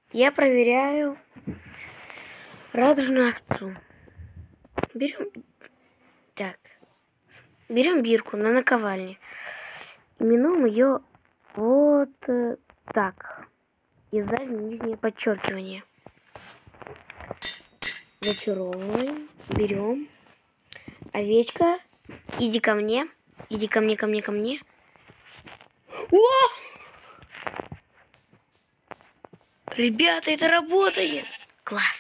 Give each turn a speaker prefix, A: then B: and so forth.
A: Я проверяю радужную овцу. Берем бирку на наковальне. Именуем ее вот так. И сзади нижнее подчеркивание. Зачаровываем. Берем. Овечка, иди ко мне. Иди ко мне, ко мне, ко мне. О! Ребята, это работает! Класс!